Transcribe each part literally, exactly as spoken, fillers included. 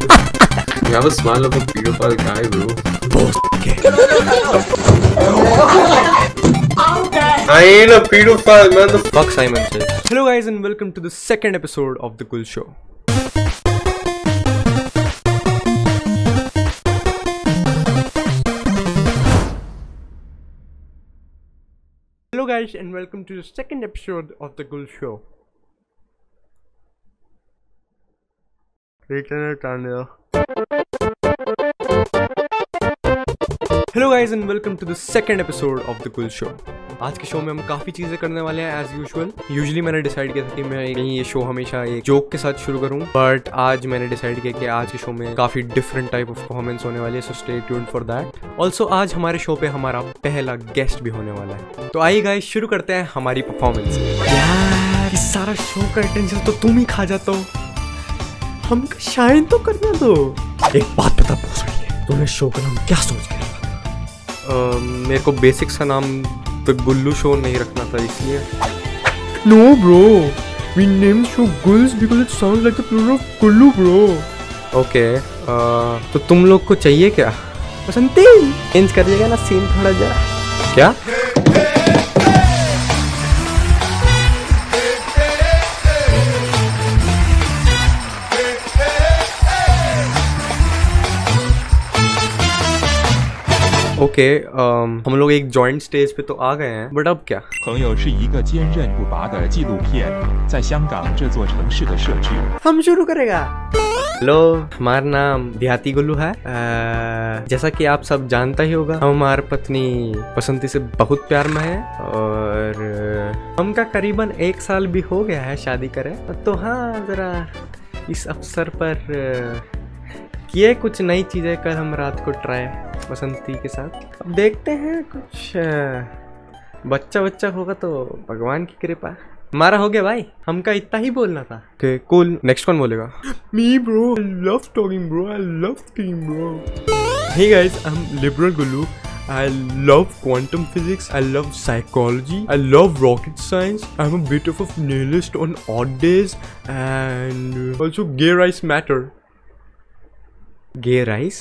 You have a smile of a pedophile guy, bro. I ain't a pedophile, man. The fuck Simon says. Hello guys and welcome to the second episode of The Gul Show. Hello guys and welcome to the second episode of The Gul Show. Hello guys and welcome to the second episode of The Gul Show. आज के show में हम काफ़ी चीज़ें करने वाले हैं as usual. Usually मैंने डिसाइड किया था कि मैं ये शो हमेशा एक जोक के साथ शुरू करूं, बट आज मैंने डिसाइड किया कि आज के शो में काफ़ी डिफरेंट टाइप ऑफ परफॉर्मेंस होने वाली है, so stay tuned for that. Also आज हमारे शो पे हमारा पहला गेस्ट भी होने वाला है. तो आइए गाइस शुरू करते हैं हमारी परफॉर्मेंस. यार इस सारा शो का अटेंशन तो तुम ही खा जाता हो, हम शाइन तो करना दो. एक बात बता पूछ रही है, तूने शो का नाम क्या सोच के रखा? Uh, मेरे को बेसिक सा नाम द गुल्लू शो नहीं रखना था इसलिए. No bro, we name show gulls because it sounds like the plural of Gullu bro. Okay, तो तुम लोग को चाहिए क्या? बसंती चेंज कर देगा ना सीन थोड़ा जरा. क्या? ओके okay, um, हम लोग एक जॉइंट स्टेज पे तो आ गए हैं, बट अब क्या? 朋友是一个坚韧不拔的纪录片，在香港这座城市的设置。 हम शुरू करेगा. हेलो, हमारा नाम देहाती गुल्लू है. आ, जैसा कि आप सब जानता ही होगा, हम हमारी पत्नी बसंती से बहुत प्यार में है और हमका करीबन एक साल भी हो गया है शादी करे. तो हाँ, जरा इस अवसर पर किए कुछ नई चीज़ें कर हम रात को ट्राई बसंती के साथ. अब देखते हैं, कुछ बच्चा बच्चा होगा तो भगवान की कृपा. हमारा हो गया भाई, हमका इतना ही बोलना था. ओके कूल, नेक्स्ट कौन बोलेगा? Me bro, I love talking bro, I love speaking bro. Hey guys, I am liberal Gullu. I love quantum physics, I love psychology, I love rocket science, I'm a bit of a nihilist on odd days and also gay rights matter. Gay rice?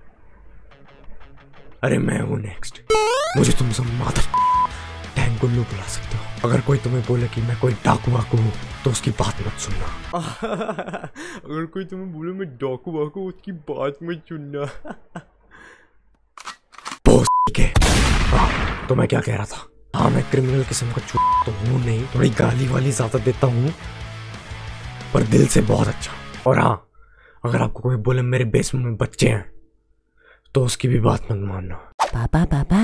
अरे मैं हूँ next. मुझे तुम सब माता tank गुल्लू बुला सकते हो. अगर कोई तुम्हें बोले कि मैं कोई डाकू वाकू हूँ तो उसकी बात मत सुनना. अगर कोई तुम्हें बोले मैं डाकू वाकू उसकी बात मत सुनना. ठीक है. हाँ, तो मैं क्या कह रहा था? हाँ, मैं क्रिमिनल किस्म का चूत तो हूँ नहीं, थोड़ी गाली वाली ज्यादा देता हूँ, पर दिल से बहुत अच्छा. और हाँ, अगर आपको कोई बोले मेरे बेसमेंट में बच्चे हैं तो उसकी भी बात मत मानना. पापा पापा.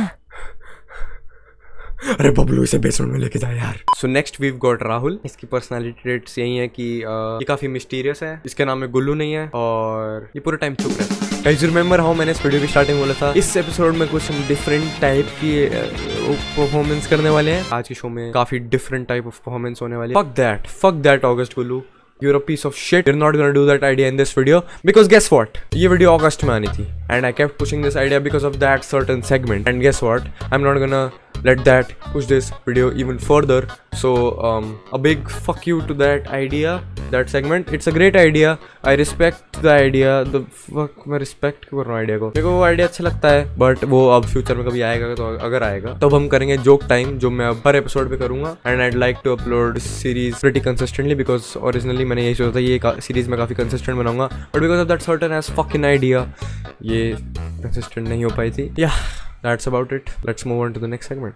अरे बबलू, इसे बेसमेंट में लेके जाए यार. So next we've got Rahul. इसकी पर्सनालिटी ट्रेट्स यही है कि uh, ये काफी मिस्टीरियस है, इसके नाम में गुल्लू नहीं है और ये पूरे टाइम चुप रहता है. गाइस रिमेंबर हाउ मैंने इस वीडियो की स्टार्टिंग बोला था, इस एपिसोड में कुछ हम डिफरेंट टाइप की परफॉर्मेंस uh, करने वाले हैं. आज के शो में काफी डिफरेंट टाइप ऑफ परफॉर्मेंस होने वाली है. Fuck that, fuck that August Gullu. You're a piece of shit. You're not gonna do that idea in this video because guess what? ये वीडियो अगस्त में आनी थी and I kept pushing this idea because of that certain segment. And guess what? I'm not gonna let that push this video even further. So um, a big fuck you to that idea, that segment. It's a great idea. I respect the idea. The fuck मैं respect क्यों कर रहा हूँ idea को? मेरे को वो idea अच्छा लगता है, but वो अब future में कभी आएगा तो अगर आएगा तब हम करेंगे joke time, जो मैं अब हर episode पे करूँगा. And I'd like to upload this series pretty consistently because originally मैंने यही सोचा था ये सीरीज में काफ़ी कंसिस्टेंट बनाऊंगा, but because of that certain as fucking idea ये कंसिस्टेंट नहीं हो पाई थी. Yeah that's about it. Let's move on to the next segment.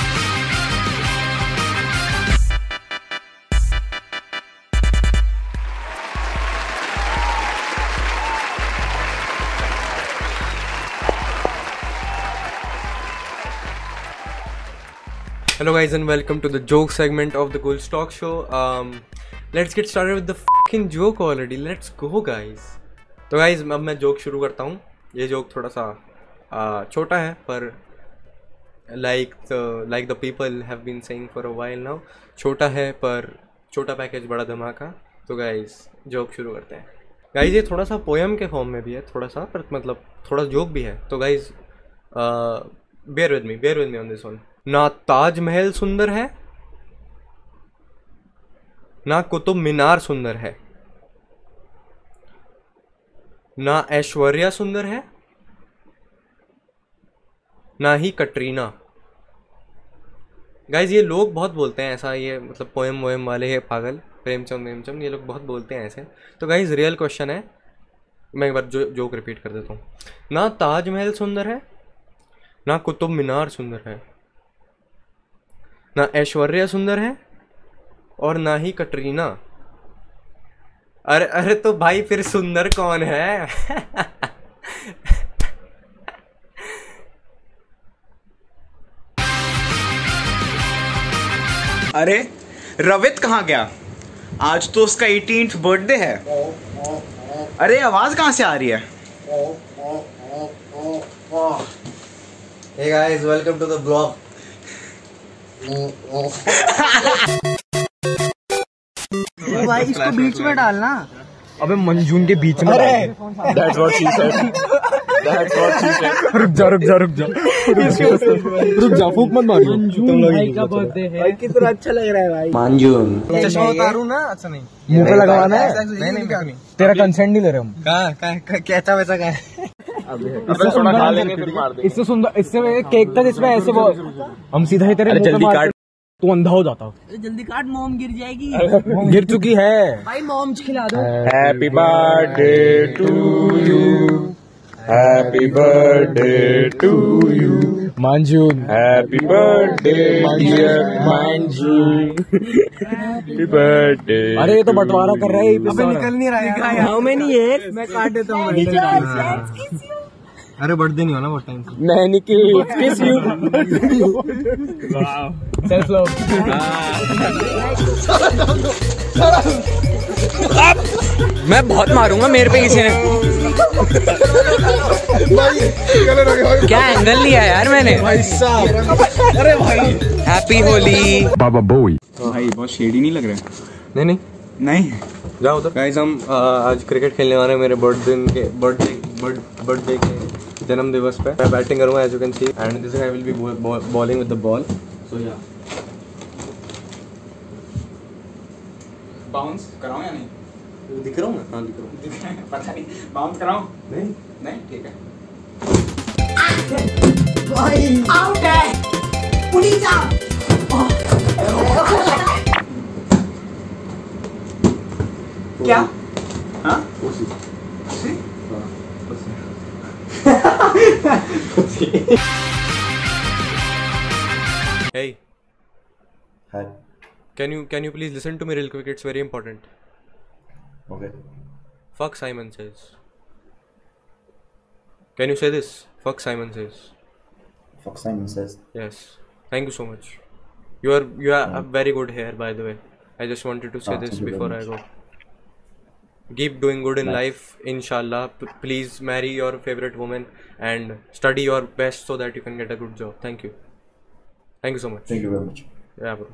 Hello guys and welcome to the joke segment of the Gul Talk Show. Um, let's get started with the fucking joke already. Let's go guys. तो guys अब मैं joke शुरू करता हूँ. ये joke थोड़ा सा uh, छोटा है पर like the like the people have been saying for a while now, छोटा है पर छोटा पैकेज बड़ा धमाका. तो guys joke शुरू करते हैं. guys ये थोड़ा सा पोएम के फॉर्म में भी है, थोड़ा सा पर मतलब थोड़ा joke भी है. तो guys uh, bear with me, bear with me on this one. ना ताजमहल सुंदर है, ना कुतुब मीनार सुंदर है, ना ऐश्वर्या सुंदर है ना ही कटरीना। गाइज ये लोग बहुत बोलते हैं ऐसा, ये मतलब पोएम वोएम वाले है पागल, प्रेमचंद वेमचंद, ये लोग बहुत बोलते हैं ऐसे। तो गाइज रियल क्वेश्चन है, मैं एक बार जो जोक रिपीट कर देता हूँ। ना ताजमहल सुंदर है ना कुतुब मीनार सुंदर है, ना ऐश्वर्या सुंदर है और ना ही कटरीना। अरे अरे तो भाई फिर सुंदर कौन है? अरे रवित कहाँ गया? आज तो उसका एटीन्थ बर्थडे है। अरे आवाज कहाँ से आ रही है? Hey guys, welcome to the vlog. भाई इसको बीच में डालना। अबे मंजून के बीच में। That's what she said. That's what she said. रुक जा रुक जा रुक जा रुक जा, फूक मत मारियो। मंजून भाई का बर्थडे है। कितना अच्छा लग रहा है भाई। मंजून चश्मा उतारू ना? अच्छा नहीं, मुंह पे लगवाना है। नहीं नहीं नहीं, तेरा कंसेंट नहीं ले रहे हम। कहाँ कहाँ कैसा वैसा कहाँ है? इससे थोड़ा खा लेंगे फिर मार देंगे। इससे सुंदर, इससे केक तक इसमें ऐसे वो हम सीधा ही तेरे मुंह पे मार, तू अंधा हो जाता। जल्दी काट, मोम गिर जाएगी। गिर चुकी है भाई, मोम खिला दो। Happy birthday to you, happy birthday to you Manjun, happy birthday dear Manjun, happy birthday. अरे ये तो बंटवारा कर रहा है, अबे निकल नहीं रहा है। How many years? मैं काट देता हूँ। अरे बर्थडे नहीं होना बहुत टाइम से। मैंने की किस यू सेल्फ लव। मैं बहुत मारूंगा मेरे पे किसी ने। क्या एंगल लिया यार मैंने भाई साहब। अरे भाई हैप्पी होली बाबा बॉय। भाई बहुत शेडी नहीं लग रहा है? नहीं नहीं नहीं जाओ उधर। गाइस हम आ, आज क्रिकेट खेलने वाले हैं मेरे बर्थडे के बर्थडे बर्थडे के जन्म दिवस पे। मैं बैटिंग करूंगा as you can see, and this I will be bowling with the ball. So या बाउंस कराऊं या नहीं? दिख रहा हूँ मैं? हाँ दिख रहा हूँ। पता नहीं, बाउंस कराऊं? नहीं नहीं ठीक है। आउट है, पुलिस आओ। क्या? हाँ? Hey, Hi. can you can you please listen to me real quick? It's very important. Okay. Fuck Simon Says. Can you say this? Fuck Simon Says. Fuck Simon Says. Yes. Thank you so much. You are you are a very good hair, by the way. I just wanted to say Ah, this thank you before I very go. Keep doing good in Nice. life, inshallah. P- please marry your favorite woman and study your best so that you can get a good job. Thank you. Thank you so much. Thank you very much. Yeah, bro.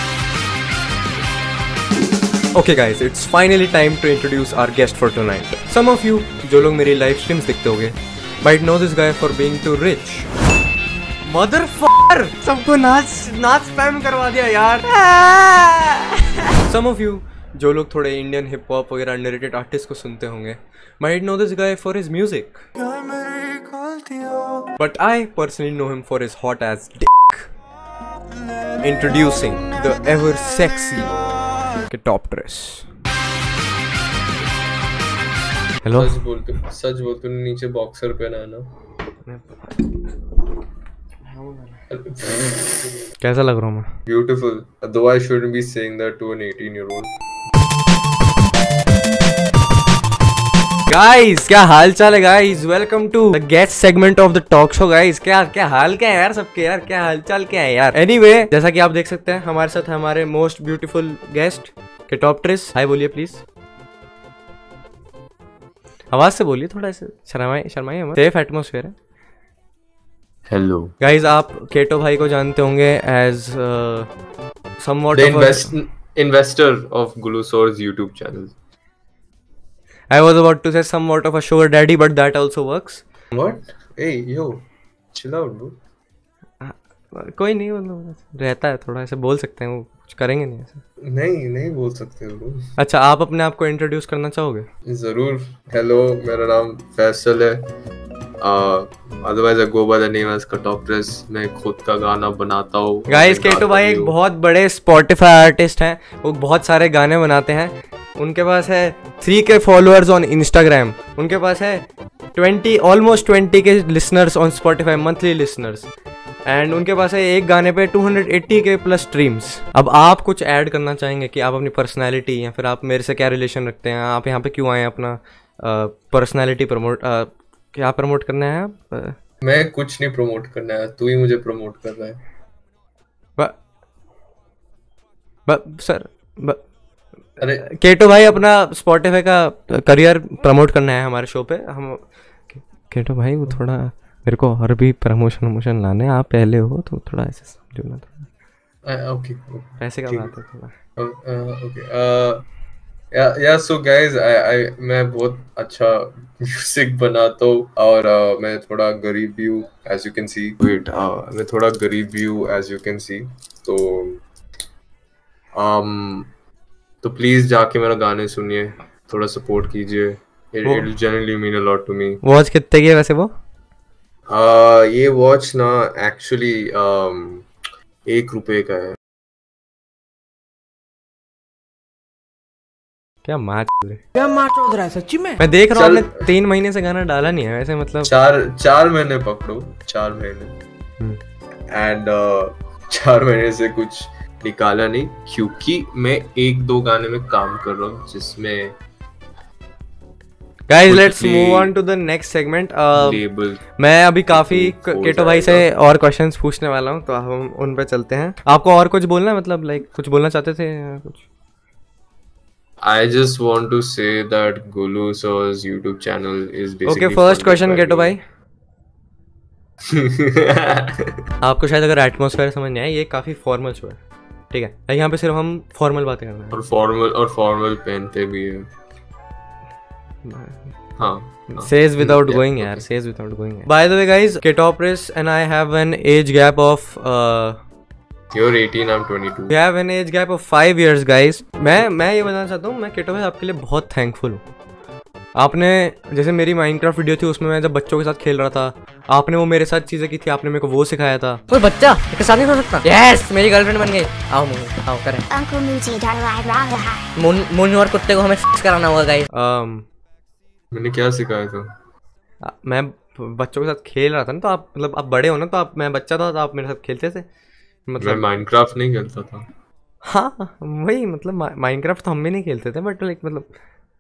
Okay guys, it's finally time to introduce our guest for tonight. Some of you जो लोग मेरी live streams देखते होंगे might know this guy for being too rich. Motherfucker! सबको नाच नाच spam करवा दिया यार. Some of you जो लोग थोड़े इंडियन हिप हॉप वगैरह अंडररेटेड आर्टिस्ट को सुनते होंगे might know this guy for his music. But I personally know him for his hot ass dick. Introducing the ever sexy के टॉप ड्रेस। हेलो। सच बोलते सच बोलते नीचे बॉक्सर पहना है ना। कैसा लग रहा हूँ मैं? Beautiful. Though I shouldn't be saying that to an eighteen year old. Guys क्या हाल चाल है guys? Welcome to the guest segment of the talk show guys. क्या क्या हाल क्या है यार सबके यार? क्या हाल चाल क्या है यार? एनीवे anyway, जैसा कि आप देख सकते हैं हमारे साथ है हमारे मोस्ट ब्यूटीफुल गेस्ट के टॉप ट्रेस। हाय बोलिए प्लीज। आवाज से बोलिए, थोड़ा ऐसे शर्माए शर्माए मत। सेफ एटमॉस्फेयर है। Hello. गाइस आप केटो भाई को जानते होंगे as somewhat The invest investor of Gulusor's YouTube channel. I was about to say somewhat of a sugar daddy, but that also works. What? Hey yo, chill out, bro. कोई नहीं, वो रहता है थोड़ा ऐसे बोल सकते हैं, वो करेंगे नहीं ऐसा? नहीं नहीं बोल सकते हो। अच्छा, आप अपने आप को इंट्रोड्यूस करना चाहोगे? जरूर। हेलो, मेरा नाम फैसल है। Otherwise I go by the name as कटॉप्टरस। मैं खुद का गाना बनाता हूँ। गाइस, केटो भाई एक बहुत बड़े स्पॉटिफाई आर्टिस्ट हैं। वो बहुत सारे गाने बनाते हैं। उनके पास है थ्री के फॉलोअर्स ऑन इंस्टाग्राम। उनके पास है twenty almost twenty K listeners on Spotify, monthly listeners. And उनके पास है एक गाने पे two hundred eighty K plus streams. अब आप कुछ ऐड करना चाहेंगे कि आप अपनी पर्सनैलिटी या फिर आप मेरे से क्या रिलेशन रखते हैं, आप यहाँ पे क्यों आए, अपना पर्सनैलिटी प्रमोट, क्या प्रमोट करना है आप? uh, मैं कुछ नहीं प्रमोट करना है, तू ही मुझे प्रमोट कर रहा है। ब, ब, सर ब, अरे केटो भाई अपना स्पॉटिफाई का करियर प्रमोट करना है हमारे शो पे। हम केटो भाई वो थोड़ा मेरे को और भी प्रमोशन वमोशन लाने, आप पहले हो तो थोड़ा ऐसे समझो ना थोड़ा। ओके, पैसे का बात है थोड़ा। ओके या या सो गाइस, आई आई मैं बहुत अच्छा म्यूजिक बनाता हूँ और uh, मैं थोड़ा गरीब भी हूँ, as you can see. Wait, मैं थोड़ा गरीब भी हूँ, एज यू कैन सी। तो um, तो प्लीज जाके मेरा गाने सुनिए, थोड़ा सपोर्ट कीजिए। It will generally mean a lot to me. Watch कितने की है वैसे वो? Uh, ये वॉच ना एक्चुअली um, एक रुपए का है। क्या मार क्या मार चौध रहा है सच्ची में? मैं देख रहा हूँ आपने तीन महीने से गाना डाला नहीं है वैसे, मतलब चार चार महीने पकड़ो, चार महीने एंड uh, चार महीने से कुछ निकाला नहीं, क्योंकि मैं एक दो गाने में काम कर रहा हूँ जिसमें। Guys, let's move on to the next segment. uh, मैं अभी काफी केटो भाई से और क्वेश्चंस पूछने वाला हूँ, तो हम उन पे चलते हैं। आपको और कुछ बोलना है, मतलब लाइक कुछ बोलना चाहते थे कुछ? I just want to say that Gulu sir's YouTube channel is basically. Okay, first question Keto भाई। आपको शायद अगर एटमॉस्फेयर समझ नहीं आया, ये काफी फॉर्मल शो है, ठीक है? यहाँ पे सिर्फ हम फॉर्मल बातें कर रहे हैं। और फॉर्मल और फॉर्मल पहनते भी है। हाँ, says without going यार, says without going। By the way guys, Ketopris and I have an age gap of uh, you're eighteen, I'm twenty-two. We have an age gap of five years guys। मैं मैं ये बताना चाहता हूँ, मैं keto भाई आपके लिए बहुत थैंकफुल हूँ। आपने जैसे मेरी माइनक्राफ्ट वीडियो थी, उसमें मैं जब बच्चों के साथ खेल रहा था, आपने वो मेरे साथ चीजें की थी, आपने मेरे को वो सिखाया था। कोई बच्चा इसके साथ नहीं हो सकता। यस, मेरी गर्लफ्रेंड बन गई। आओ मुझे आओ करें। Uncle Moochie don't like rah मुन मुन और कुत्ते को हमें फिक्स कराना होगा गाइस। um, मैंने क्या सिखाया था? मैं बच्चों के साथ खेल रहा था ना, तो आप मतलब आप बड़े हो ना, तो आप, मैं बच्चा था तो आप मेरे साथ खेलते थे, मतलब। मैं माइनक्राफ्ट नहीं खेलता था। हाँ वही, मतलब माइनक्राफ्ट तो हम भी नहीं खेलते थे, बट लाइक मतलब।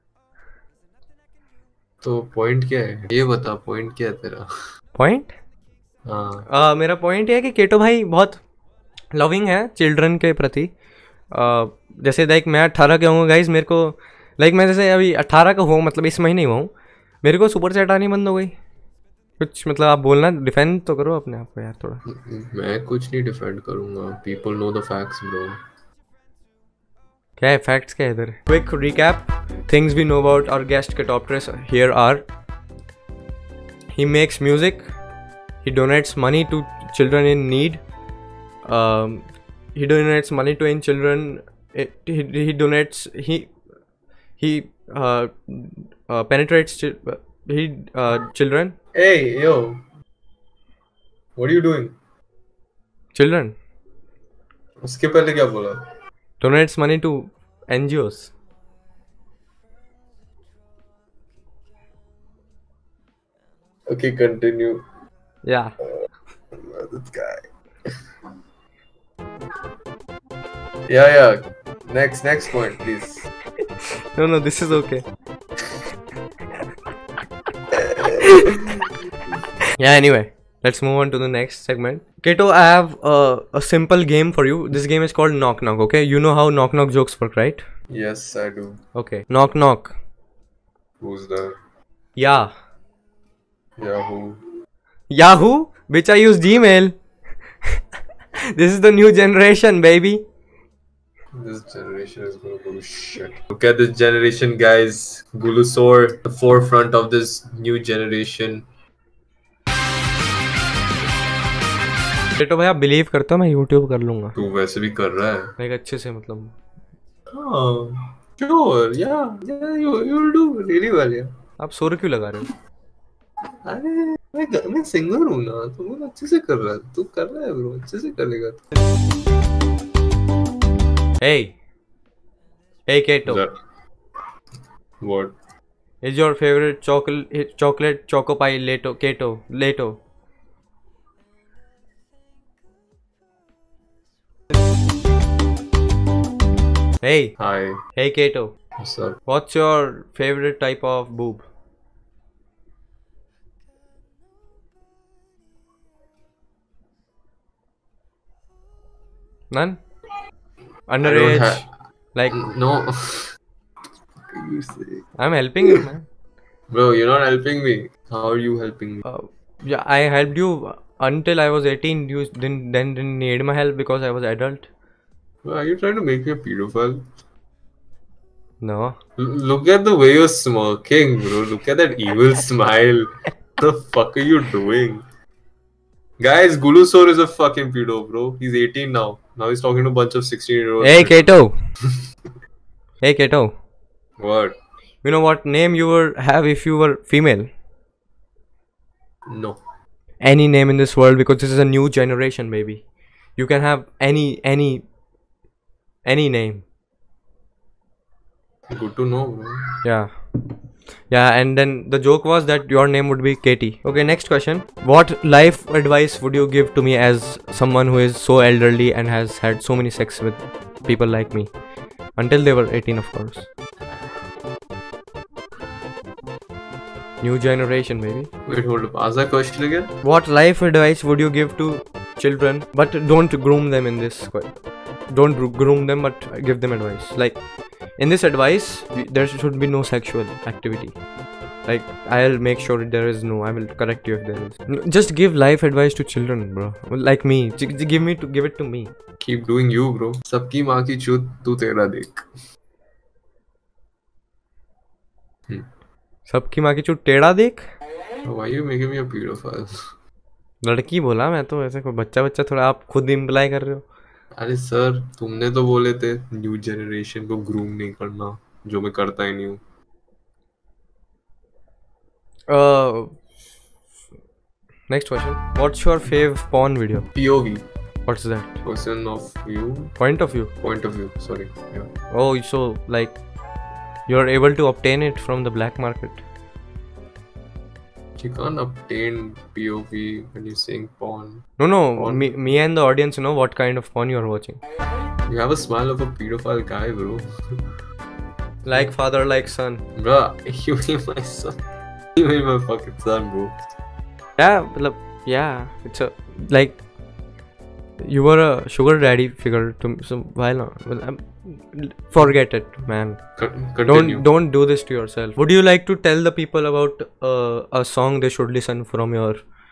तो पॉइंट क्या है ये बता, पॉइंट क्या है तेरा? पॉइंट? हाँ, मेरा पॉइंट ये है कि केटो भाई बहुत लविंग है चिल्ड्रन के प्रति। uh, जैसे लाइक मैं अट्ठारह का हूँ गाइज, मेरे को लाइक मैं जैसे अभी अट्ठारह का हूँ, मतलब इस महीने ही हुआ हूँ, मेरे को सुपर सेट आनी बंद हो गई। कुछ मतलब आप बोलना, डिफेंड तो करो अपने आप को यार थोड़ा। मैं कुछ नहीं डिफेंड करूंगा, people know the facts bro. क्या है फैक्ट्स, क्या है इधर? Quick recap things we know about our guest Ketopris here are: he makes music, he donates money to children in need, um, he donates money to in children, he, he donates he he uh, uh, penetrates chi he uh, children. Hey yo, what are you doing? Children. उसके पहले क्या बोला? Donates money to N G Os. Okay, continue. Yeah. Uh, this guy. Yeah, yeah. Next, next point, please. No, no, this is okay. Yeah, anyway, let's move on to the next segment. Keto, I have uh, a simple game for you. This game is called Knock Knock, okay? You know how Knock Knock jokes work, right? Yes, I do. Okay. Knock Knock. Who's there? Yeah. Yahoo. Yahoo? Bitch, I use Gmail. This is the new generation, baby. This generation is gonna go to shit. Look at this generation, guys. Gulusaur, the forefront of this new generation. Keto भैया believe करता हूँ मैं YouTube कर लूंगा। तू वैसे भी कर रहा है। एक अच्छे से मतलब। हाँ sure yeah yeah you you'll do really well yeah। आप सुर क्यों लगा रहे हो? अरे मैं मैं सिंगर हूँ ना, तो वो अच्छे से कर रहा है, तू कर रहा है ब्रो, अच्छे से करेगा। Hey, hey Kato. What? Is your favorite chocolate chocolate choco pie Lato Kato Lato? Hey. Hi. Hey Kato. What's up? What's your favorite type of boob? None? Underage? Like no. You say. I'm helping you, man. Bro, you're not helping me. How are you helping me? Uh, yeah, I helped you until I was eighteen. You didn't then didn't need my help because I was adult. Bro, are you trying to make me a pedophile? No. L look at the way you're smirking, bro. Look at that evil smile. What the fuck are you doing? Guys, Gulusaur is a fucking pedo, bro. He's eighteen now. Now he's talking to a bunch of sixteen year olds. Hey Kato. Hey Kato. What? You know what name you would have if you were female? No. Any name in this world, because this is a new generation, baby. You can have any any any name. Good to know, bro. Yeah. Yeah, and then the joke was that your name would be Katie. Okay, next question. What life advice would you give to me as someone who is so elderly and has had so many sex with people like me? Until they were eighteen, of course. New generation, baby. Wait, hold up. Ask that question again. What life advice would you give to children? But don't groom them in this. Don't groom them, but give them advice. Like, in this advice, there should be no sexual activity. Like, I'll make sure there is no. I will correct you if there is. Just give life advice to children, bro. Like me. Give me to give it to me. Keep doing you, bro. सबकी माँ की चूत तू तेरा देख. Hmm. सबकी माँ की चूत टेढ़ा देख. Why are you making me a pedophile? लड़की बोला मैं तो, ऐसे कोई बच्चा बच्चा थोड़ा आप खुद इम्प्लाई कर रहे हो. अरे सर, तुमने तो बोले थे न्यू जनरेशन को ग्रूम नहीं करना, जो मैं करता ही नहीं हूँ. Uh, next question. What's your fave porn video? P O V. What's that? Person of view. Point of view. Point of view. Sorry. Yeah. Oh, so like you're able to obtain it from the black market. You can't obtain P O V when you're saying porn. No, no. Porn. Me, me and the audience know what kind of porn you're watching. You have a smile of a pedophile guy, bro. Like father, like son. Bro, you ain't my son. You ain't my fucking son, bro. Yeah, yeah. It's a like you were a sugar daddy figure to me, so why not? Well, I'm, forget it, man. Continue. Don't don't do this to yourself. Would you like to tell the people about uh, a song they should listen from your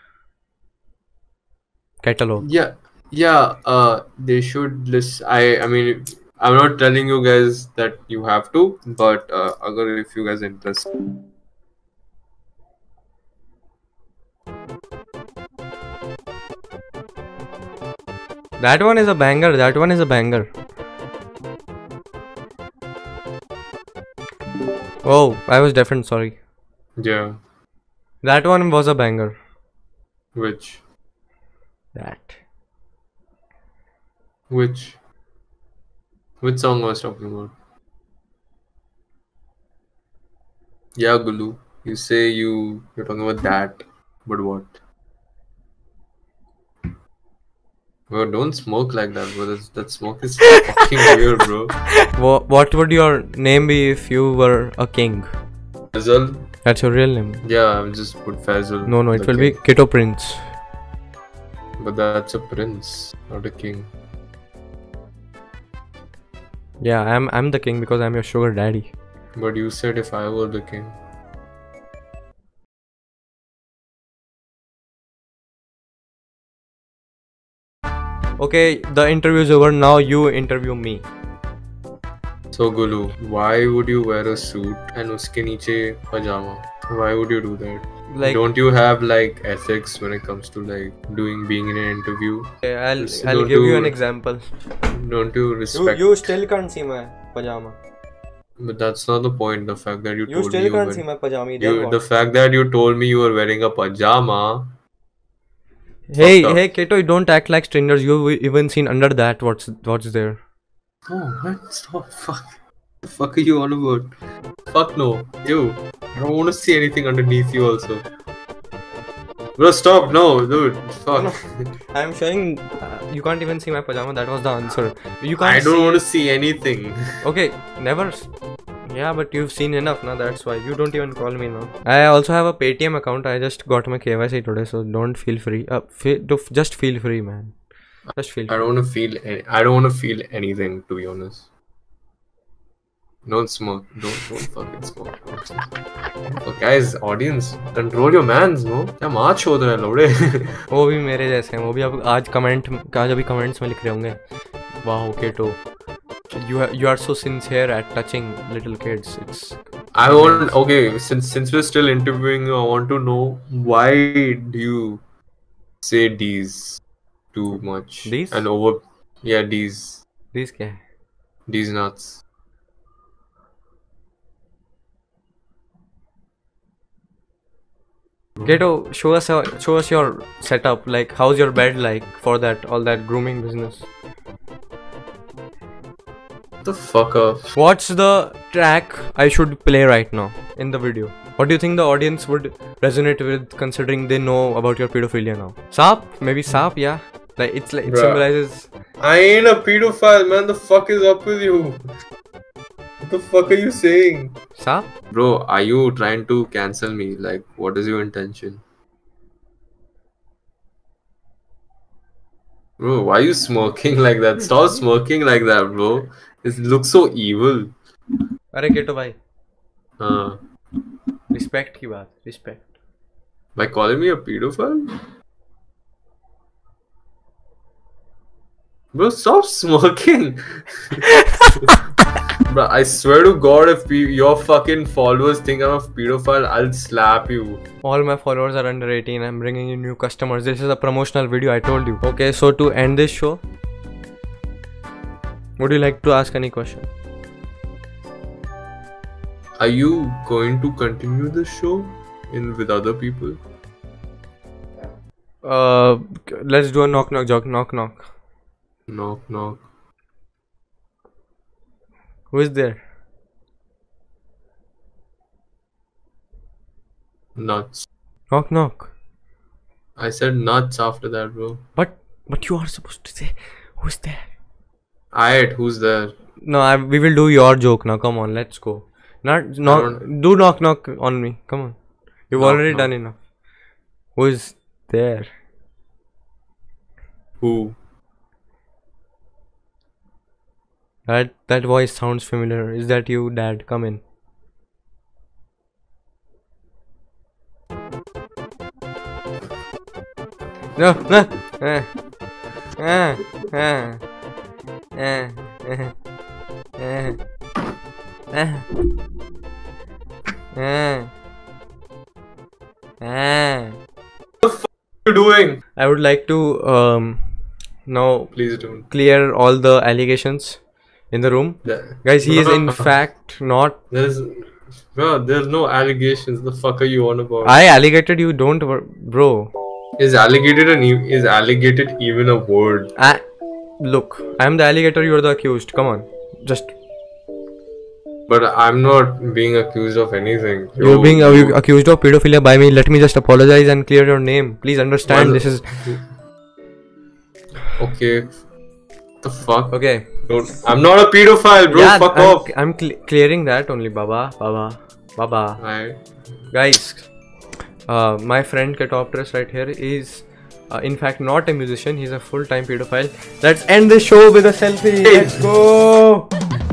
catalog? Yeah, yeah. Uh, they should listen. I I mean, I'm not telling you guys that you have to, but uh, agar if you guys are interested. That one is a banger. That one is a banger. Oh, I was different. Sorry. Yeah. That one was a banger. Which? That. Which? Which song was I talking about? Yeah, Gulu. You say you you're talking about that, but what? Bro, don't smoke like that, bro. That's, that smoke is fucking weird, bro. What, what would your name be if you were a king? Faisal? That's your real name? Yeah, I'll just put Faisal. No, no, it will king. be Kato Prince. But that's a prince, not a king. Yeah, I'm I'm the king because I'm your sugar daddy. But you said if I were the king. Okay, the interview is over. Now you interview me. So Gulu, why would you wear a suit and uske niche pajama? Why would you do that? Like, don't you have like ethics when it comes to like doing being in an interview? okay, I'll Just I'll don't give you you- an example. Don't you You respect? you still can't see my pajama. But that's not the point. The fact that you, You told still me you can't were, see my pajama. you, Then the what? fact that you told me you were wearing a pajama. Hey fucked up. hey Kato, you don't act like strangers. You've even seen under that what's what's there. Oh, what? Stop. Fuck. The fuck are you on about? Fuck no. You. I don't want to see anything underneath you also. Bro, stop. No, dude. Fuck. I'm showing. Uh, you can't even see my pajama. That was the answer. You can't. I don't see want to it. see anything. Okay, never. s- Yeah, but you've seen enough now. That's why you don't even call me now. I also have a Paytm account. I just got my K Y C today, so don't feel free. Uh, fe- to f- just feel free, man. Just feel. I Free. don't want to feel. Any, I don't want to feel anything, to be honest. Don't smoke. Don't don't fucking smoke. Don't smoke. So guys, audience, control your mans, no? क्या मार्च हो रहा है लोड़े? वो भी मेरे जैसे हैं. वो भी अब आज कमेंट आज अभी कमेंट्स में लिख रहे होंगे. Wow, Kato. You are, you are so sincere at touching little kids. It's I want. Okay, since since we're still interviewing you, I want to know why do you say D's too much? D's? And over. Yeah, D's. These क्या है? D's nuts. Kato, show us your, show us your setup. Like, how's your bed like for that all that grooming business? The fuck up. What's the track I should play right now in the video? What do you think the audience would resonate with, considering they know about your pedophilia now? Saap? Maybe Saap, yeah. Like it's like it Bruh. symbolizes. I ain't a pedophile, man. The fuck is up with you? What the fuck are you saying? Saap? Bro, are you trying to cancel me? Like, what is your intention? Bro, why are you smoking like that? Stop smoking like that, bro. It looks so evil. अरे Kato भाई, Uh, respect की बात, respect. by calling me a pedophile? Bro, stop smoking. Bro, I swear to God, if pe- your fucking followers think I'm a pedophile, I'll slap you. All my followers are under eighteen. I'm bringing in new customers. This is a promotional video, I told you. Okay, so to end this show, would you like to ask any question? Are you going to continue this show in with other people? Uh, let's do a knock knock joke. Knock knock. Knock knock. Who is there? Nuts. Knock knock. I said nuts after that, bro. But but you are supposed to say who's there? Alright, who's there? No, I, we will do your joke now. Come on, let's go. Not knock. don't- Do knock knock on me. Come on. You've Knock, already knock. done enough. Who is there? Who? That that voice sounds familiar. Is that you, Dad? Come in. No, no. Eh. Eh. Eh. Eh. Eh. Eh. Eh. Eh. Eh. What are you doing? I would like to um now Please don't. clear all the allegations in the room. There- Guys, he is in fact not. There's, bro, there's no allegations. The fuck are you on about? I alligated you, don't wor- bro. Is alligated an e- is alligated even a word? I, look, I'm the alligator, you're the accused. Come on. Just. But I'm not being accused of anything. You're Yo, being you- uh, accused of pedophilia by me. Let me just apologize and clear your name. Please understand, Well- this is. Okay. The fuck? Okay. Don't. I'm not a pedophile, bro. Yeah, fuck I'm, off. I'm cle- clearing that only, Baba. Baba. Baba. Alright. Guys, uh, my friend Ketopterus right here is uh, in fact not a musician, he's a full-time pedophile. Let's end this show with a selfie. Let's go.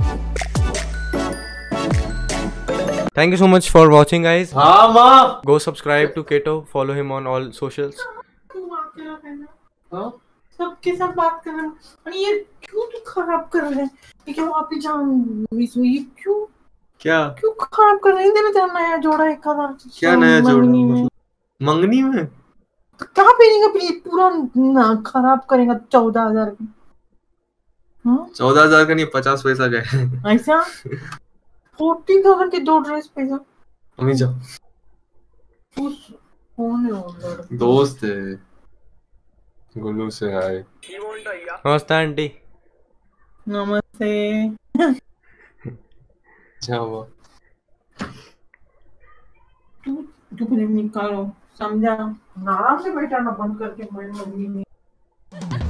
Thank you so much for watching, guys. Go subscribe to Keto, follow him on all socials. सबके साथ बात कर रहे हैं। ये क्यों तू खराब कर रहे हैं? ये क्या आप ही जान ये क्यों क्या क्यों खराब कर रहे हैं? तेरा तेरा नया जोड़ा एक का क्या नया जोड़ा? मंगनी में मंगनी में तो क्या पहनेगा? प्लीज पूरा ना खराब करेगा। चौदह हजार का चौदह हजार का नहीं, पचास पैसा का है। ऐसा फोर्टी थाउजेंड के दो ड्रेस पैसा। अम्मी जा उस कौन है वो लड़का? दोस्त है गुल्लू से। हाय नमस्ते आंटी। नमस्ते। क्या हुआ? तू तू मुझे निकालो, समझा? आराम से बैठा ना, बंद करके मैं मम्मी में